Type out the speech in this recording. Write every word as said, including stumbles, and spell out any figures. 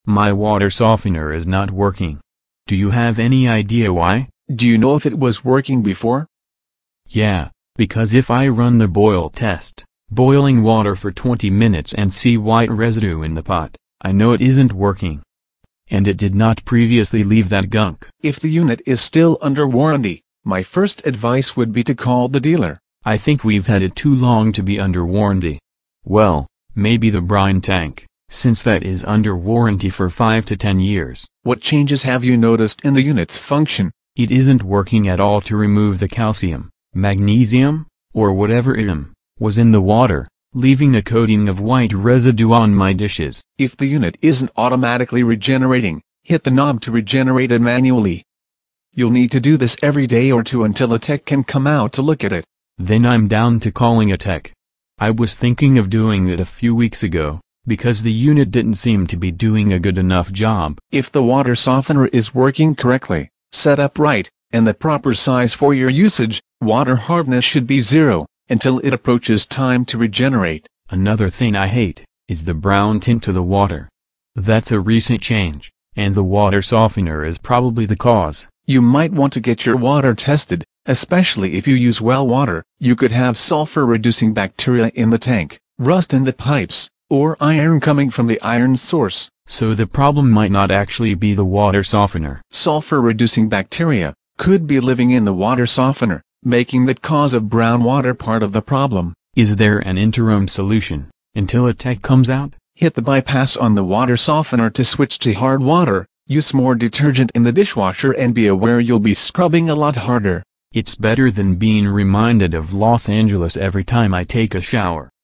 My water softener is not working. Do you have any idea why? Do you know if it was working before? Yeah, because if I run the boil test, boiling water for twenty minutes and see white residue in the pot, I know it isn't working. And it did not previously leave that gunk. If the unit is still under warranty, my first advice would be to call the dealer. I think we've had it too long to be under warranty. Well, maybe the brine tank, since that is under warranty for five to ten years. What changes have you noticed in the unit's function? It isn't working at all to remove the calcium, magnesium, or whatever it was in the water, leaving a coating of white residue on my dishes. If the unit isn't automatically regenerating, hit the knob to regenerate it manually. You'll need to do this every day or two until a tech can come out to look at it. Then I'm down to calling a tech. I was thinking of doing it a few weeks ago, because the unit didn't seem to be doing a good enough job. If the water softener is working correctly, set up right, and the proper size for your usage, water hardness should be zero, until it approaches time to regenerate. Another thing I hate, is the brown tint to the water. That's a recent change, and the water softener is probably the cause. You might want to get your water tested, especially if you use well water. You could have sulfur-reducing bacteria in the tank, rust in the pipes, or iron coming from the iron source. So the problem might not actually be the water softener. Sulfur-reducing bacteria could be living in the water softener, making that cause of brown water part of the problem. Is there an interim solution, until a tech comes out? Hit the bypass on the water softener to switch to hard water, use more detergent in the dishwasher, and be aware you'll be scrubbing a lot harder. It's better than being reminded of Los Angeles every time I take a shower.